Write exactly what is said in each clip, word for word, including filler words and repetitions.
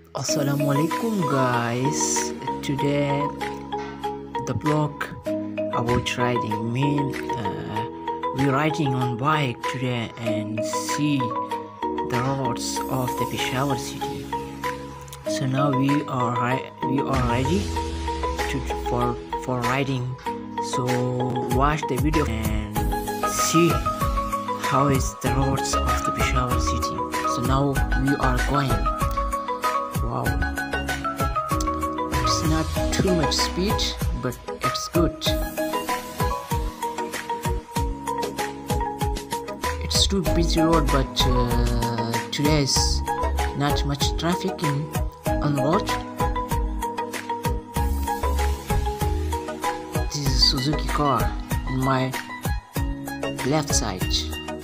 Assalamu alaikum guys. Today the blog about riding mean uh, we're riding on bike today and see the roads of the Peshawar city. So now we are we are ready to for for riding. So watch the video and see how is the roads of the Peshawar city. So now we are going. Wow, it's not too much speed, but it's good. It's too busy road, but uh, today is not much traffic in on the road. This is a Suzuki car in my left side.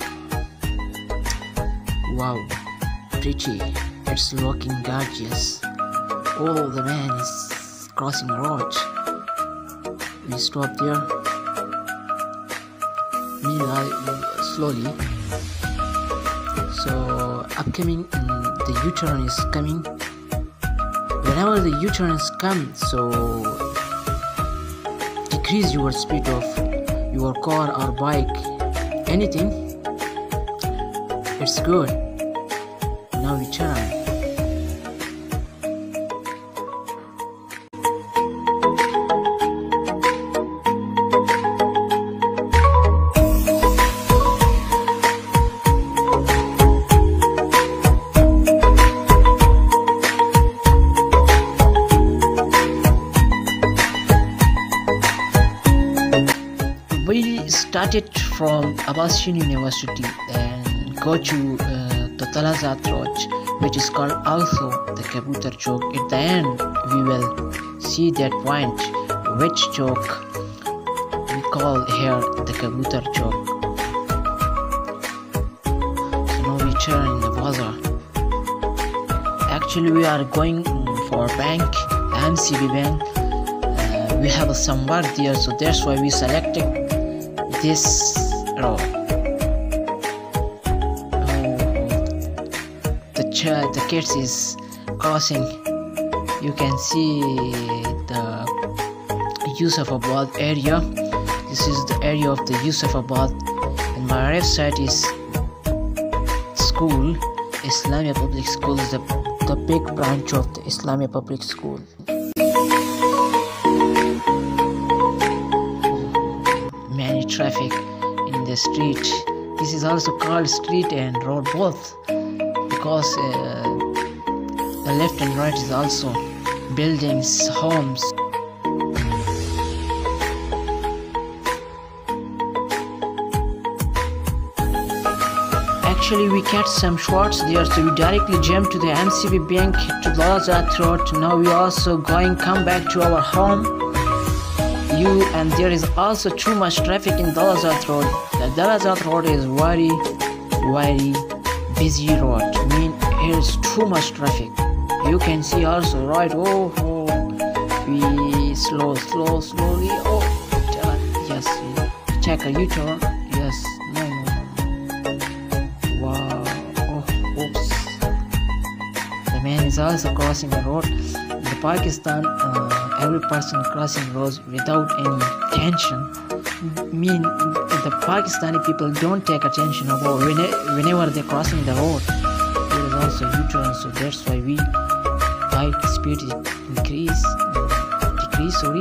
Wow, pretty. It's looking gorgeous. Oh, the man is crossing the road. We stop there. Meanwhile, slowly. So, upcoming, the U-turn is coming. Whenever the U-turns come, so decrease your speed of your car or bike, anything. It's good. Now we turn. We started from Abbasian University and go to uh, the Talazat Road, which is called also the Kabutar Chowk. At the end, we will see that point, which chowk we call here the Kabutar Chowk. So now we turn in the bazaar. Actually, we are going for bank, M C B bank. Uh, we have some work there, so that's why we selected this road. Oh, the child, the kids is crossing. You can see the Yusufabad area. This is the area of the Yusufabad, and my left side is school. Islamic Public School is the the big branch of the Islamic Public School. Many traffic in the street. This is also called street and road both, because uh, the left and right is also buildings, homes. Actually, we catch some shots there, so we directly jump to the M C B bank to Dalazat Road. Now we also going come back to our home. You and there is also too much traffic in Dalazat Road. The Dalazat Road is very, very busy road. I mean, here is too much traffic. You can see also right. Oh, oh we slow, slow, slowly. Oh, turn. Yes, check a U-turn. Yes, no, no, no. Wow. Oh, oops. The man is also crossing the road. In Pakistan, uh, every person crossing roads without any tension. Mean the Pakistani people don't take attention about whenever they're crossing the road. There is also U-turn, so that's why we bike speed increase, decrease. Sorry.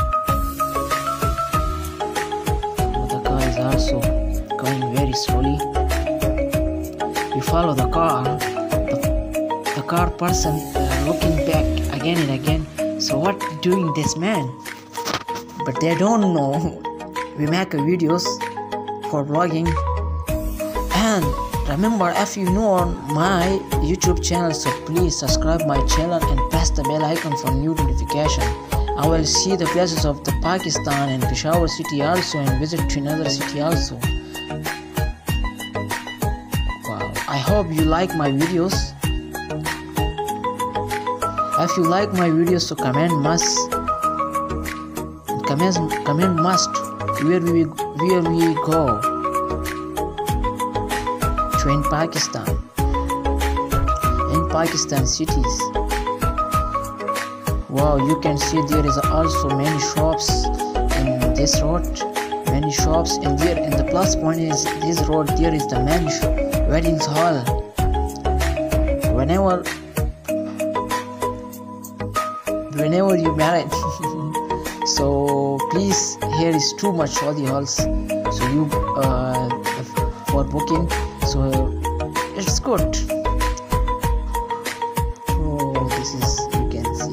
The car is also going very slowly. We follow the car. The, the car person uh, looking back again and again. So what doing this man? But they don't know we make a videos for vlogging. And remember, if you know on my YouTube channel, so please subscribe my channel and press the bell icon for new notification. I will see the places of the Pakistan and Peshawar city also, and visit to another city also. Wow, I hope you like my videos. If you like my videos, so comment must comment comment must where we where we go to in Pakistan in Pakistan cities. Wow, you can see there is also many shops in this road, many shops, and there in the plus point is this road there is the main weddings hall. Whenever whenever you married so please, here is too much Saudi halls, so you uh, for booking, so it's good. Oh, this is, you can see.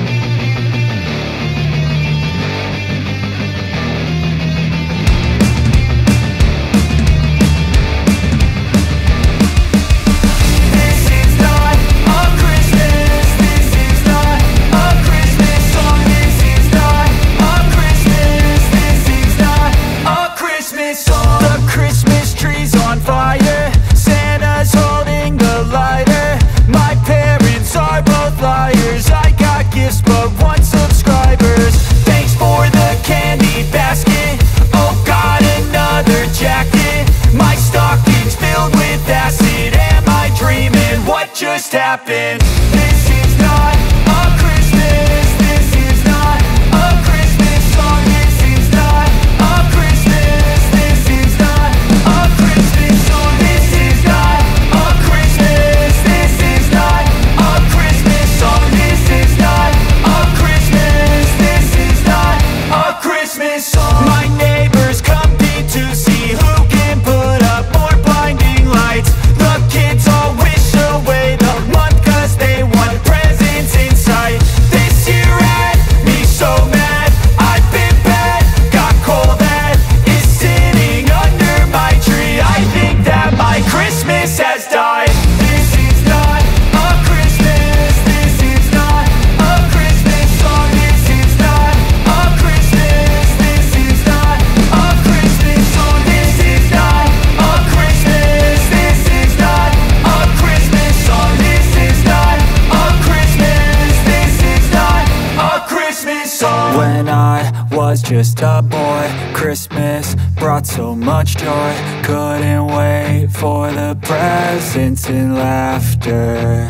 Just happened. This is not a Christmas. This is not a Christmas song. This is not a Christmas. This is not a Christmas song. This is not a Christmas. This is not a Christmas song. This is not a Christmas. This is not a Christmas song. My neighbors compete to see who can put up more blinding lights. The kids all wish away the month cause they want presents in sight. This year had me so mad, I've been bad, got coal that is sitting under my tree. I think that my Christmas has died. This is not a Christmas. This is not a Christmas song. This is not a Christmas. This is not a Christmas song. This is not a Christmas. This is not a Christmas song. This is not a Christmas. This is not a Christmas song. When I was just a boy, Christmas brought so much joy. Couldn't wait for the presents and laughter.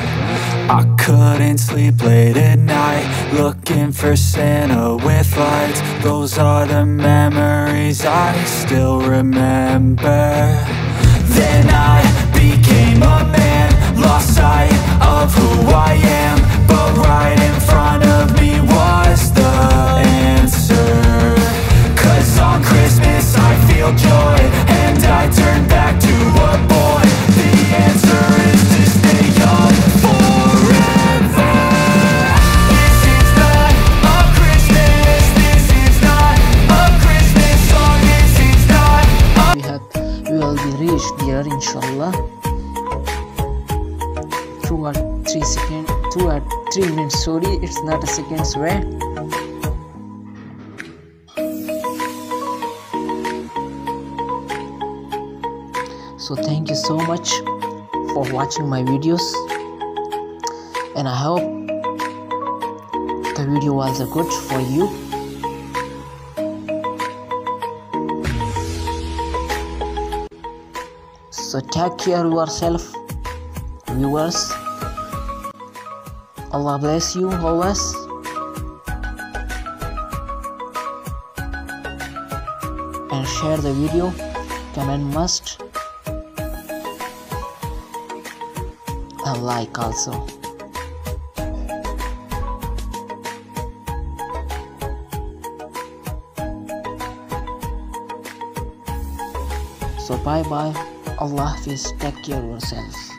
I couldn't sleep late at night, looking for Santa with lights. Those are the memories I still remember. Then I became a man, lost sight of who I am, but right in front of me was the answer. Cause on Christmas I feel joy, and I turn back to a boy. The answer is to stay young forever. This is not a Christmas. This is not a Christmas song. This is not a... We have we will be reached there inshallah. Two or three seconds, two or three minutes. Sorry, it's not a seconds way. So thank you so much for watching my videos, and I hope the video was good for you. So take care of yourself, viewers. Allah bless you always. And share the video, comment must, and like also. So bye bye. Allah Hafiz. Take care of yourself.